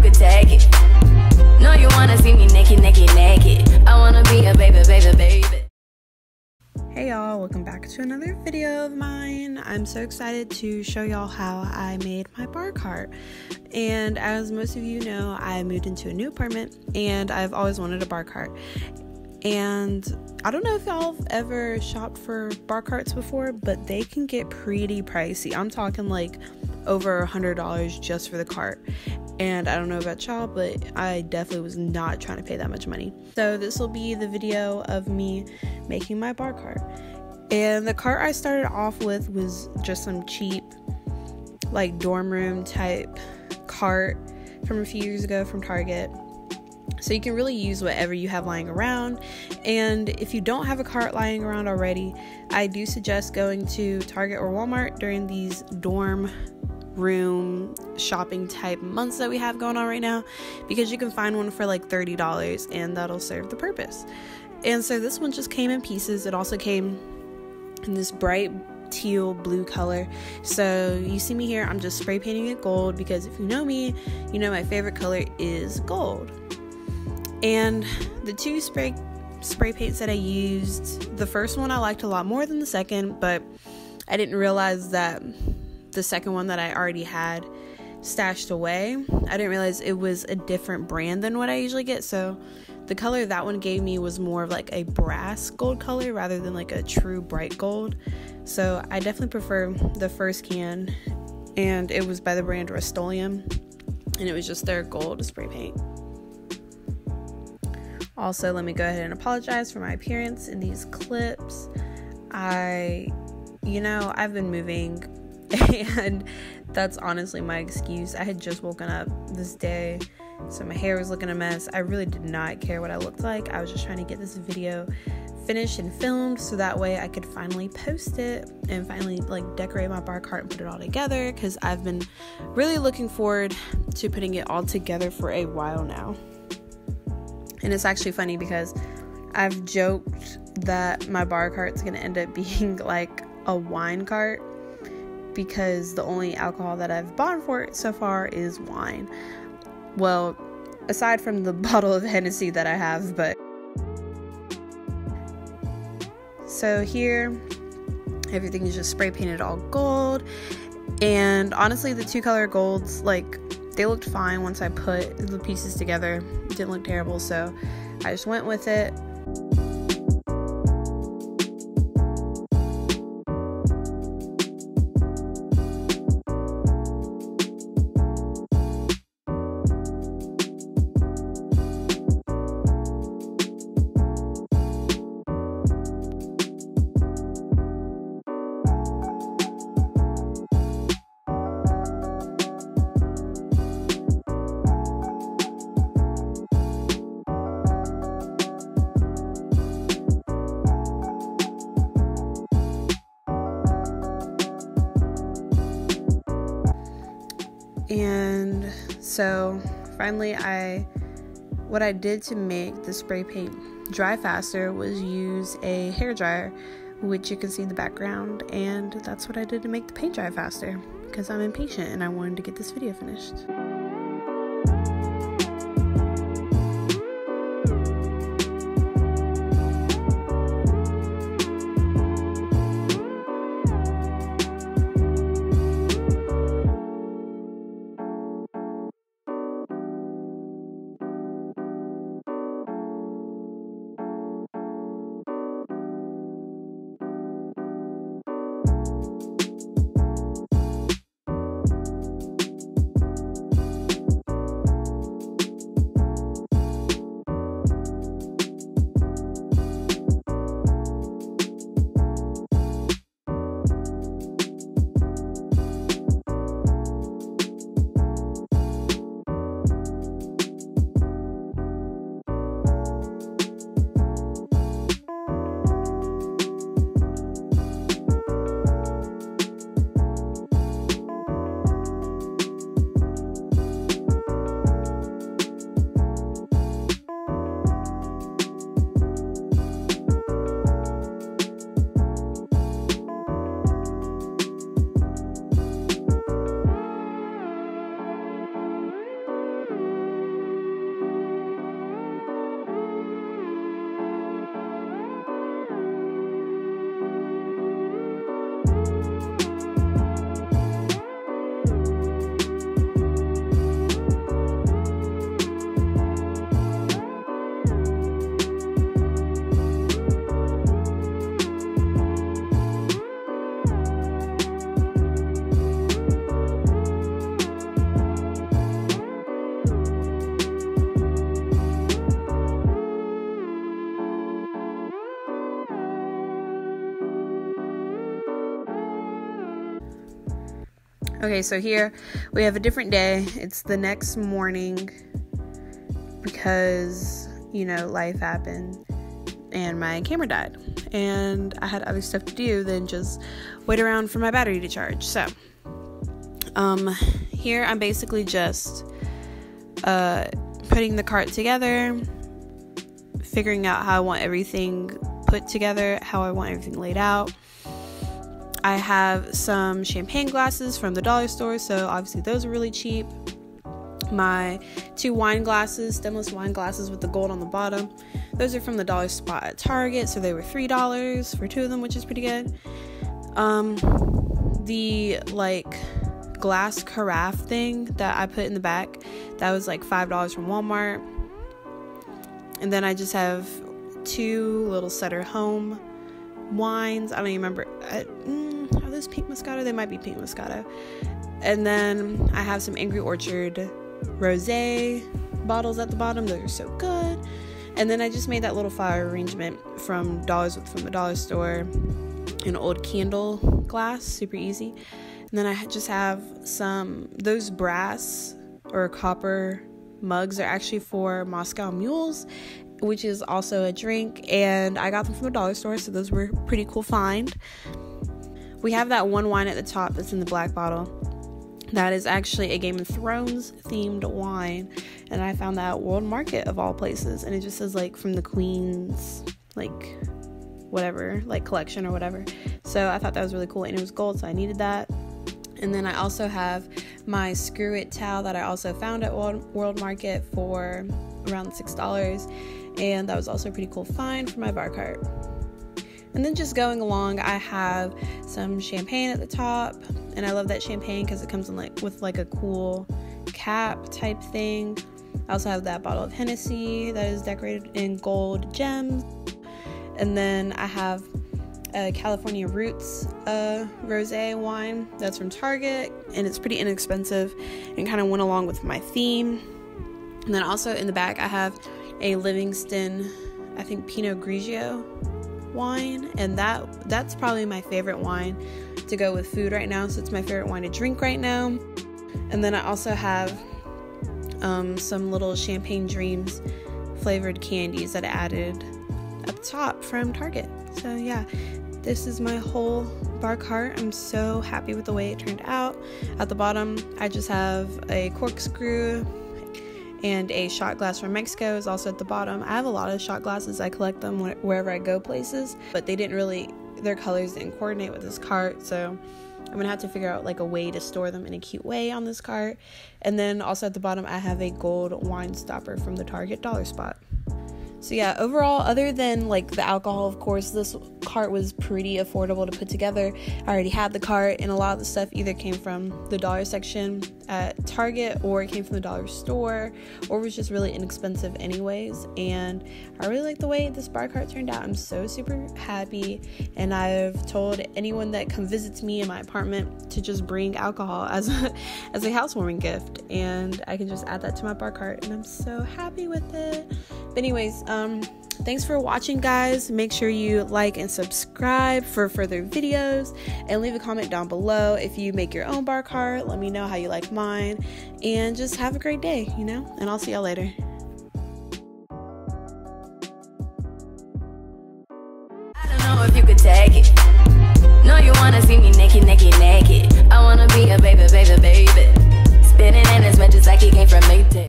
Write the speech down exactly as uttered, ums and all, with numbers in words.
could take it. No, you wanna see me naked, naked, naked. I wanna be a baby, baby, baby. Hey y'all, welcome back to another video of mine. I'm so excited to show y'all how I made my bar cart. And as most of you know, I moved into a new apartment and I've always wanted a bar cart. And I don't know if y'all have ever shopped for bar carts before, but they can get pretty pricey. I'm talking like over a hundred dollars just for the cart. And I don't know about y'all, but I definitely was not trying to pay that much money. So this will be the video of me making my bar cart. And the cart I started off with was just some cheap, like dorm room type cart from a few years ago from Target. So you can really use whatever you have lying around. And if you don't have a cart lying around already, I do suggest going to Target or Walmart during these dorm room shopping type months that we have going on right now, because you can find one for like thirty dollars and that'll serve the purpose. And so this one just came in pieces. It also came in this bright teal blue color. So you see me here, I'm just spray painting it gold because if you know me, you know my favorite color is gold. And the two spray spray paints that I used, the first one I liked a lot more than the second, but I didn't realize that the second one that I already had stashed away, I didn't realize it was a different brand than what I usually get. So the color that one gave me was more of like a brass gold color rather than like a true bright gold. So I definitely prefer the first can, and it was by the brand Rust-Oleum, and it was just their gold spray paint. Also, let me go ahead and apologize for my appearance in these clips. I, you know, I've been moving and that's honestly my excuse. I had just woken up this day, so my hair was looking a mess. I really did not care what I looked like. I was just trying to get this video finished and filmed so that way I could finally post it and finally like decorate my bar cart and put it all together, because I've been really looking forward to putting it all together for a while now. And it's actually funny because I've joked that my bar cart's gonna end up being like a wine cart, because the only alcohol that I've bought for it so far is wine. Well, aside from the bottle of Hennessy that I have, but so here everything is just spray painted all gold. And honestly, the two color golds, like, they looked fine once I put the pieces together. It didn't look terrible, so I just went with it. And so finally I what I did to make the spray paint dry faster was use a hair dryer, which you can see in the background, and that's what I did to make the paint dry faster, because I'm impatient and I wanted to get this video finished. Okay, so here we have a different day. It's the next morning because, you know, life happened and my camera died. And I had other stuff to do than just wait around for my battery to charge. So, um, here I'm basically just uh, putting the cart together, figuring out how I want everything put together, how I want everything laid out. I have some champagne glasses from the dollar store, so obviously those are really cheap. My two wine glasses, stemless wine glasses with the gold on the bottom, those are from the dollar spot at Target, so they were three dollars for two of them, which is pretty good. Um, the, like, glass carafe thing that I put in the back, that was like five dollars from Walmart. And then I just have two little Sutter Home wines. I don't even remember. I, mm, are those pink Moscato? They might be pink Moscato. And then I have some Angry Orchard rosé bottles at the bottom. Those are so good. And then I just made that little flower arrangement from dollars from the dollar store, an old candle glass, super easy. And then I just have some, those brass or copper mugs are actually for Moscow Mules, which is also a drink, and I got them from the dollar store, so those were pretty cool find. We have that one wine at the top that's in the black bottle. That is actually a Game of Thrones themed wine, and I found that at World Market of all places, and it just says like from the Queen's like whatever, like collection or whatever. So I thought that was really cool, and it was gold, so I needed that. And then I also have my Screw It towel that I also found at World Market for around six dollars, and that was also a pretty cool find for my bar cart. And then just going along, I have some champagne at the top, and I love that champagne because it comes in like with like a cool cap type thing. I also have that bottle of Hennessy that is decorated in gold gems, and then I have a California Roots uh, rosé wine that's from Target, and it's pretty inexpensive and kind of went along with my theme. And then also in the back I have a Livingston, I think Pinot Grigio wine, and that that's probably my favorite wine to go with food right now, so it's my favorite wine to drink right now. And then I also have um, some little Champagne Dreams flavored candies that I added at the top from Target. So yeah, this is my whole bar cart. I'm so happy with the way it turned out. At the bottom, I just have a corkscrew, and a shot glass from Mexico is also at the bottom. I have a lot of shot glasses. I collect them wherever I go places, but they didn't really, their colors didn't coordinate with this cart, so I'm gonna have to figure out like a way to store them in a cute way on this cart. And then also at the bottom, I have a gold wine stopper from the Target dollar spot. So yeah, overall, other than like the alcohol, of course, this cart was pretty affordable to put together. I already had the cart, and a lot of the stuff either came from the dollar section at Target, or it came from the dollar store, or was just really inexpensive anyways. And I really like the way this bar cart turned out. I'm so super happy, and I've told anyone that come visits me in my apartment to just bring alcohol as a, as a housewarming gift, and I can just add that to my bar cart, and I'm so happy with it. But anyways, um thanks for watching, guys. Make sure you like and subscribe for further videos, and leave a comment down below if you make your own bar cart. Let me know how you like mine, and just have a great day, you know, and I'll see y'all later. I don't know if you could take it. No, you wanna see me naked, naked, naked. I wanna be a baby, baby, baby. Spinning in as much as like he came from Maytag.